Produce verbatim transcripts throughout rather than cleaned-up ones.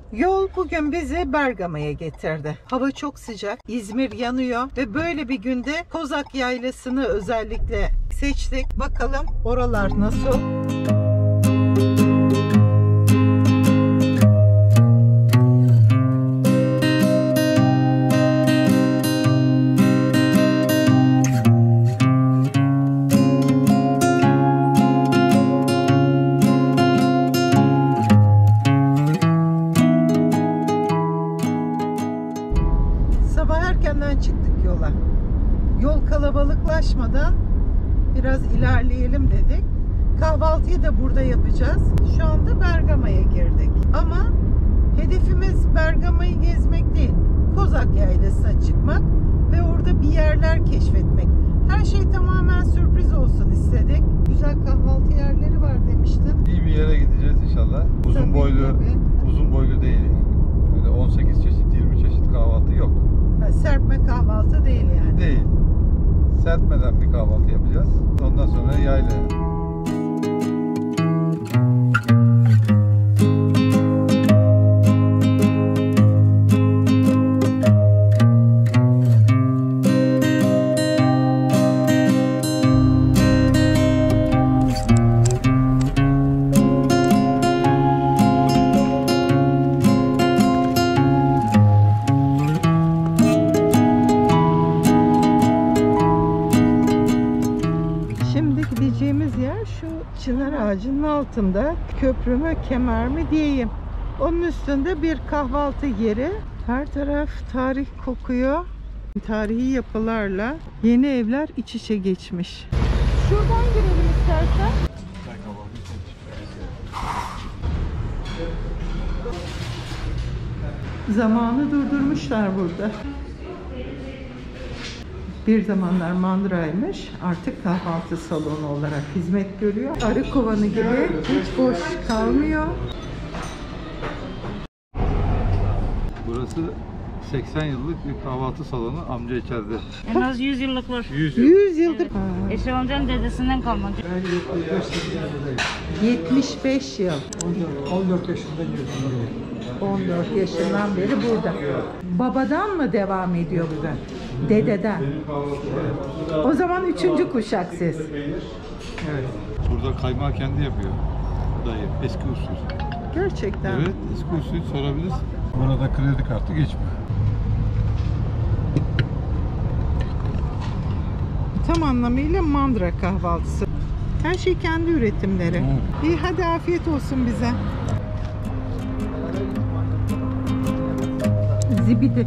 Yol bugün bizi Bergama'ya getirdi. Hava çok sıcak, İzmir yanıyor ve böyle bir günde Kozak Yaylası'nı özellikle seçtik. Bakalım oralar nasıl? Çıktık yola. Yol kalabalıklaşmadan biraz ilerleyelim dedik. Kahvaltıyı da burada yapacağız. Şu anda Bergama'ya girdik. Ama hedefimiz Bergama'yı gezmek değil. Kozak Yaylası'na çıkmak ve orada bir yerler keşfetmek. Her şey tamamen sürpriz olsun istedik. Güzel kahvaltı yerleri var demiştin. İyi bir yere gideceğiz inşallah. Uzun tabii, boylu, tabii. uzun boylu değil. Böyle on sekiz çeşit, yirmi çeşit kahvaltı yok. Serpme kahvaltı değil yani. Değil. Serpmeden bir kahvaltı yapacağız. Ondan sonra yaylaya. Çınar ağacının altında, köprü mü kemer mi diyeyim. Onun üstünde bir kahvaltı yeri. Her taraf tarih kokuyor. Tarihi yapılarla yeni evler iç içe geçmiş. Şuradan girelim istersen. Zamanı durdurmuşlar burada. Bir zamanlar mandıraymış, artık kahvaltı salonu olarak hizmet görüyor. Arı kovanı gibi hiç boş kalmıyor. Burası seksen yıllık bir kahvaltı salonu, amca içeride. En az yüz yıllık var. yüz yıl. yüz yıldır. Evet. Eşref amcanın dedesinden kalma. yetmiş beş yıl. on dört yaşında girdim. on dört yaşından beri burada. Babadan mı devam ediyor bu da? Dededen. O zaman üçüncü kuşak siz. Evet. Burada kaymağı kendi yapıyor. Dayı. Eski usul. Gerçekten. Evet. Eski usul sorabilirsin. Burada kredi kartı geçmiyor. Tam anlamıyla mandıra kahvaltısı. Her şey kendi üretimleri. Evet. İyi, hadi afiyet olsun bize. Zibidi.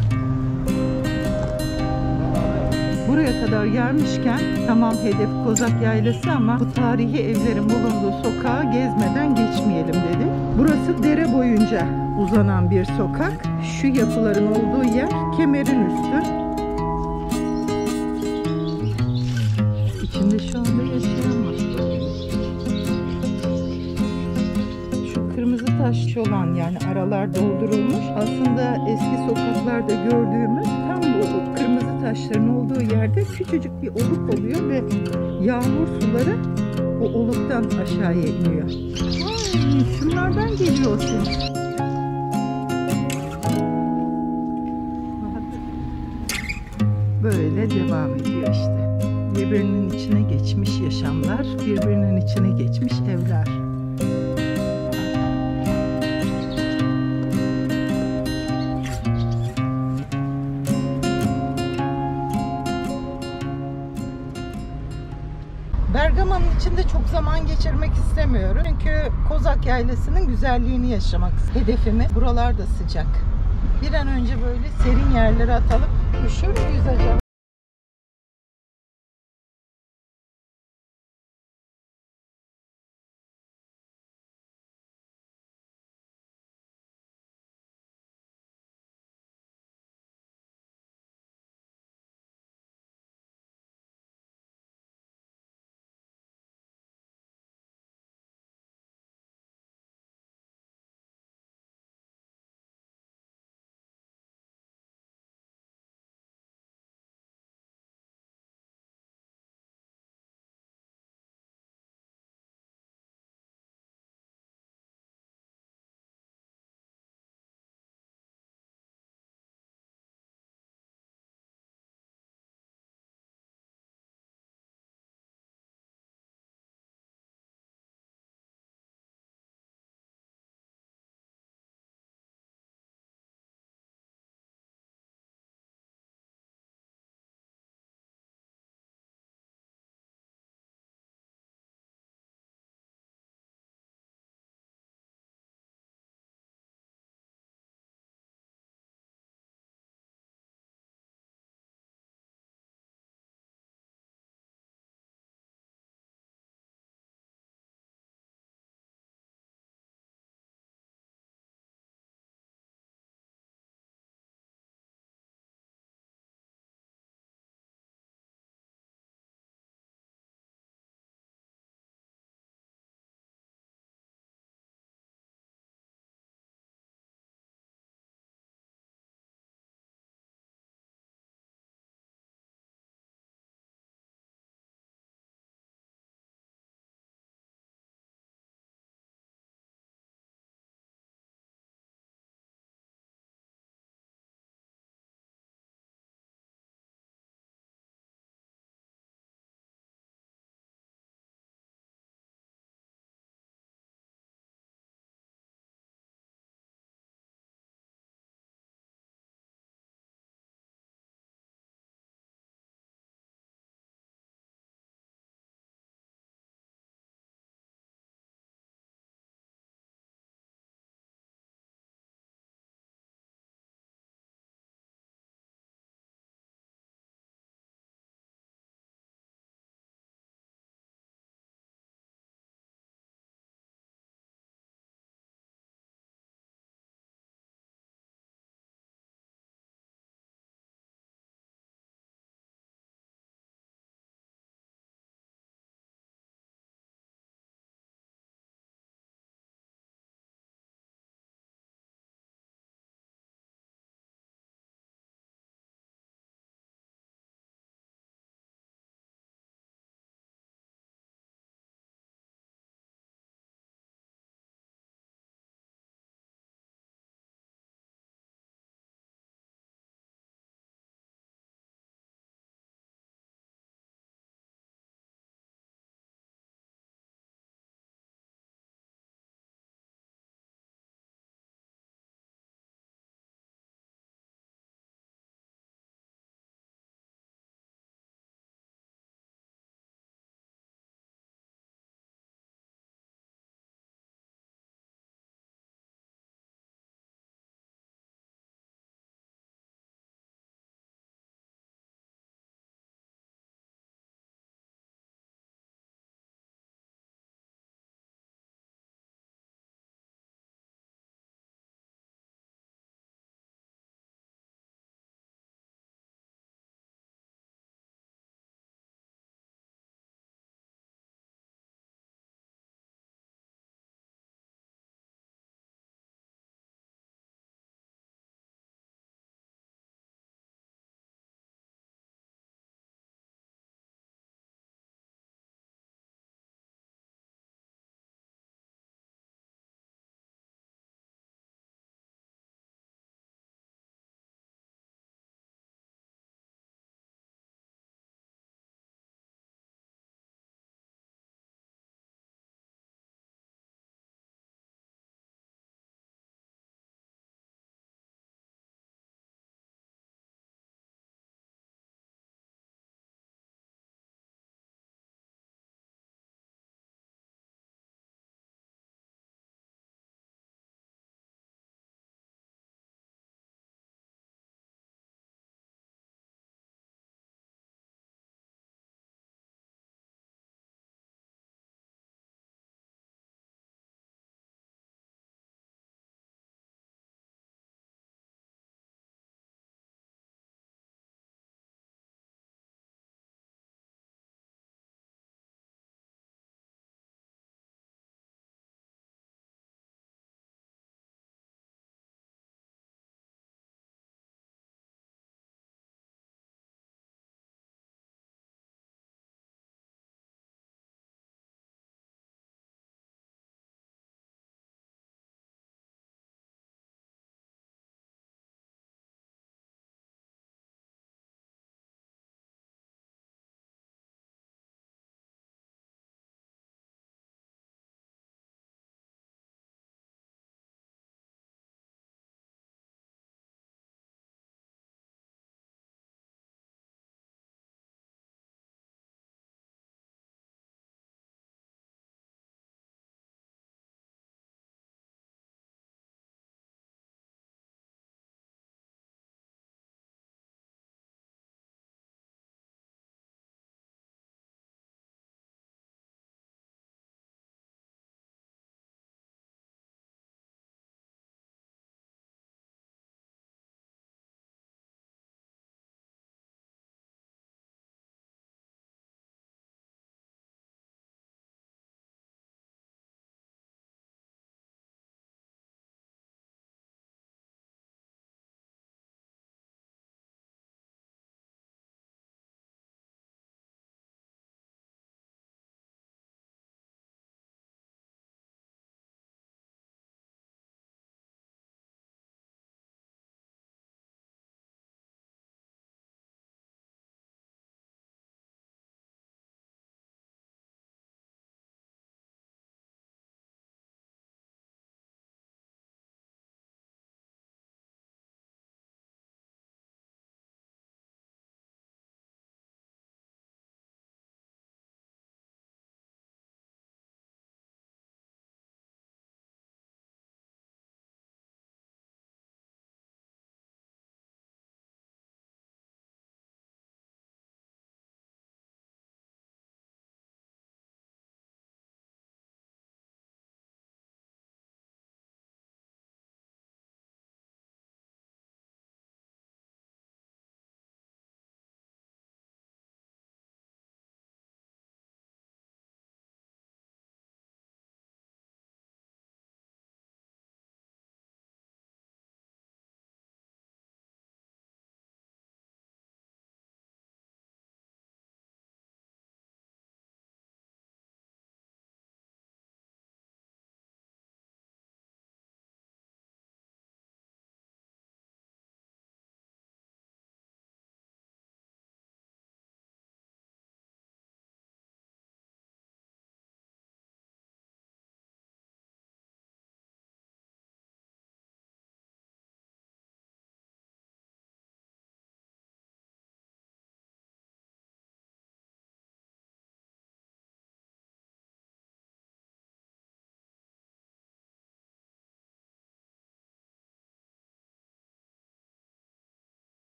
Buraya kadar gelmişken tamam hedef Kozak Yaylası ama bu tarihi evlerin bulunduğu sokağı gezmeden geçmeyelim dedi. Burası dere boyunca uzanan bir sokak. Şu yapıların olduğu yer kemerin üstü. İçinde şu anda yaşayan var. Şu kırmızı taşlı olan, yani aralar doldurulmuş. Aslında eski sokaklarda gördüğümüz tam bu kırmızı taşların olduğu yerde küçücük bir oluk oluyor ve yağmur suları o oluktan aşağıya iniyor. Ay, şunlardan geliyor o ses. Böyle devam ediyor işte. Birbirinin içine geçmiş yaşamlar, birbirinin içine geçmiş evler. Bergama'nın içinde çok zaman geçirmek istemiyorum. Çünkü Kozak Yaylası'nın güzelliğini yaşamak hedefimi. Buralar da sıcak. Bir an önce böyle serin yerlere atalım. Üşür müyüz acaba?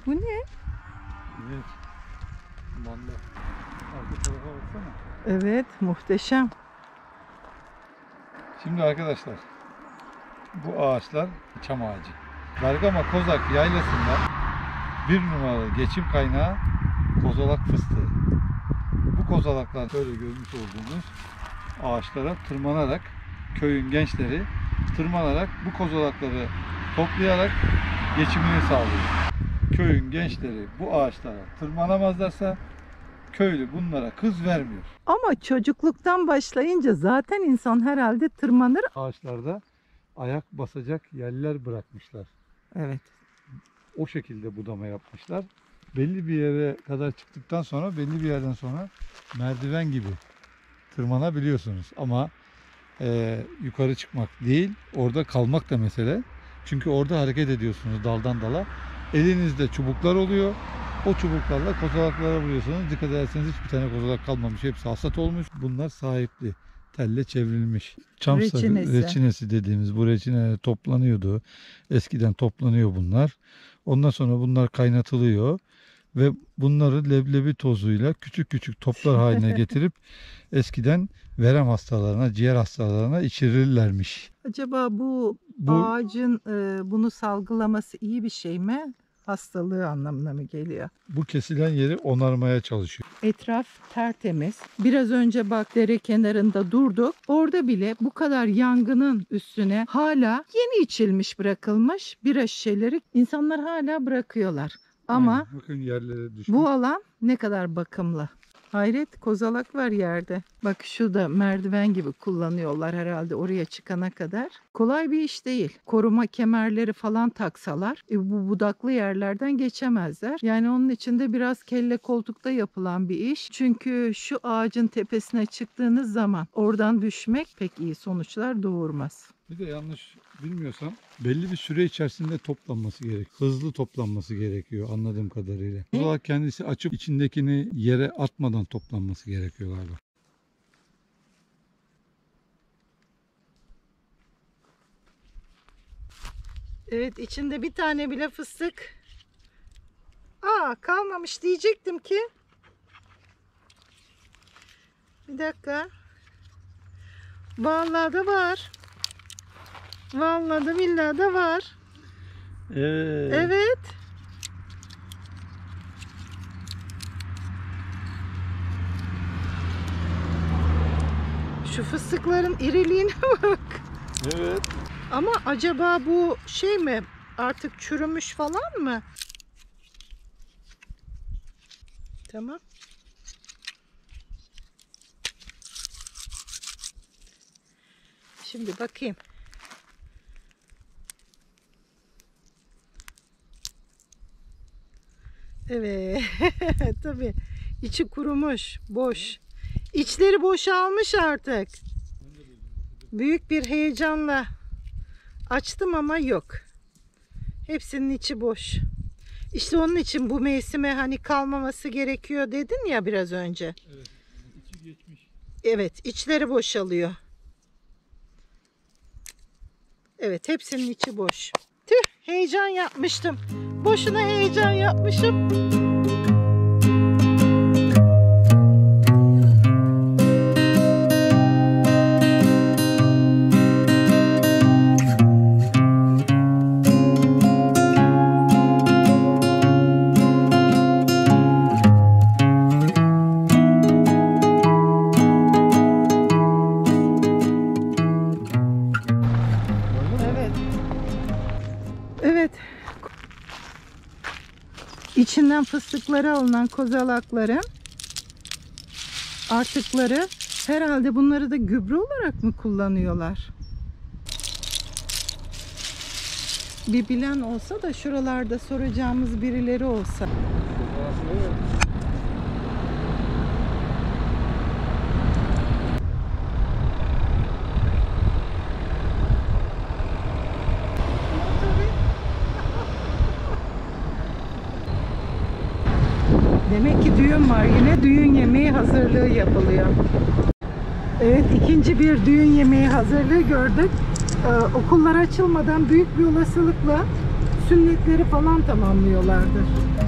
Bu ne? Evet. Manda. Arka tarafa baksana. Evet, muhteşem. Şimdi arkadaşlar, bu ağaçlar çam ağacı. Bergama Kozak Yaylası'nda bir numaralı geçim kaynağı kozalak fıstığı. Bu kozalaklar böyle görmüş olduğunuz ağaçlara tırmanarak köyün gençleri tırmanarak bu kozalakları toplayarak geçimini sağlıyor. Köyün gençleri bu ağaçlara tırmanamazlarsa köylü bunlara kız vermiyor. Ama çocukluktan başlayınca zaten insan herhalde tırmanır. Ağaçlarda ayak basacak yerler bırakmışlar. Evet. O şekilde budama yapmışlar. Belli bir yere kadar çıktıktan sonra belli bir yerden sonra merdiven gibi tırmanabiliyorsunuz. Ama e, yukarı çıkmak değil, orada kalmak da mesele. Çünkü orada hareket ediyorsunuz daldan dala. Elinizde çubuklar oluyor. O çubuklarla kozalaklara vuruyorsunuz. Dikkat ederseniz hiçbir tane kozalak kalmamış. Hepsi hasat olmuş. Bunlar sahipli. Telle çevrilmiş. Çam sakı- Reçinesi. reçinesi dediğimiz bu reçine toplanıyordu. Eskiden toplanıyor bunlar. Ondan sonra bunlar kaynatılıyor. Ve bunları leblebi tozuyla küçük küçük toplar haline getirip eskiden verem hastalarına, ciğer hastalarına içirirlermiş. Acaba bu, Bu ağacın e, bunu salgılaması iyi bir şey mi? Hastalığı anlamına mı geliyor? bu kesilen yeri onarmaya çalışıyor. Etraf tertemiz. Biraz önce bak dere kenarında durduk. Orada bile bu kadar yangının üstüne hala yeni içilmiş bırakılmış bira şişeleri insanlar hala bırakıyorlar. Ama Aynen, bakın yerlere düşmüş. bu alan ne kadar bakımlı. Hayret, kozalak var yerde. Bak şu da merdiven gibi kullanıyorlar herhalde oraya çıkana kadar. Kolay bir iş değil. Koruma kemerleri falan taksalar e, bu budaklı yerlerden geçemezler. Yani onun için de biraz kelle koltukta yapılan bir iş. Çünkü şu ağacın tepesine çıktığınız zaman oradan düşmek pek iyi sonuçlar doğurmaz. Bir de yanlış bilmiyorsam belli bir süre içerisinde toplanması gerek. Hızlı toplanması gerekiyor anladığım kadarıyla. Kozalak kendisi açıp içindekini yere atmadan toplanması gerekiyor galiba. Evet, içinde bir tane bile fıstık. Aa, kalmamış diyecektim ki. Bir dakika. Vallahi da var. Vallahi da billahi da var. Evet. Evet. Şu fıstıkların iriliğine bak. Evet. Ama acaba bu şey mi? Artık çürümüş falan mı? Tamam. Şimdi bakayım. Evet. Tabii. İçi kurumuş, boş. İçleri boşalmış artık. Büyük bir heyecanla açtım ama yok. Hepsinin içi boş. İşte onun için bu mevsime hani kalmaması gerekiyor dedin ya biraz önce. Evet. İçi geçmiş. Evet, içleri boşalıyor. Evet, hepsinin içi boş. Tüh, heyecan yapmıştım. Boşuna heyecan yapmışım. Evet. Evet. İçinden fıstıkları alınan kozalakların artıkları herhalde bunları da gübre olarak mı kullanıyorlar? Bir bilen olsa da şuralarda soracağımız birileri olsa. Demek ki düğün var. Yine düğün yemeği hazırlığı yapılıyor. Evet, ikinci bir düğün yemeği hazırlığı gördük. Ee, okullar açılmadan büyük bir olasılıkla sünnetleri falan tamamlıyorlardır.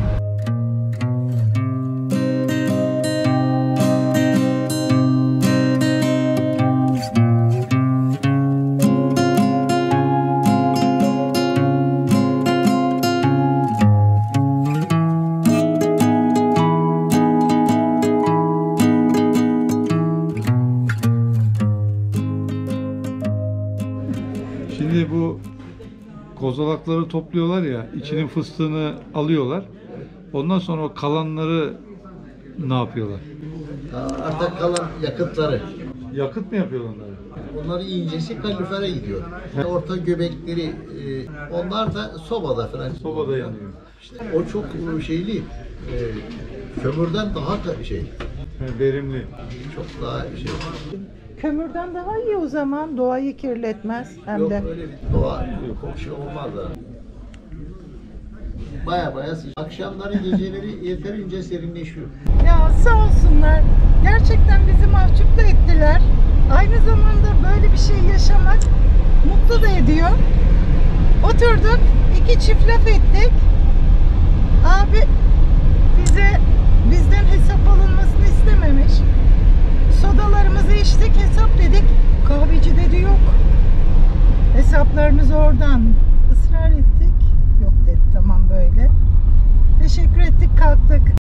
Şimdi bu kozalakları topluyorlar ya, içinin fıstığını alıyorlar. Ondan sonra o kalanları ne yapıyorlar? Arta kalan yakıtları. Yakıt mı yapıyorlar onları? Onların incesi kalorifere gidiyor. Orta göbekleri, e, onlar da sobada falan. Sobada yanıyor. İşte o çok şeyli, e, kömürden daha da şey, Yani verimli. çok daha şey. Kömürden daha iyi o zaman, doğayı kirletmez hem Yok de. öyle bir doğa, yok şey olmaz da. Baya baya sıcak. Akşamları geceleri yeterince serinleşiyor. Ya sağ olsunlar. Gerçekten bizi mahcup da ettiler. Aynı zamanda böyle bir şey yaşamak mutlu da ediyor. Oturduk, iki çift laf ettik. Abi bize bizden hesap alınmasını istememiş. Sodalarımızı içtik, hesap dedik. Kahveci dedi yok. Hesaplarımız oradan. Israr ettik. Yok dedi, tamam böyle. Teşekkür ettik, kalktık.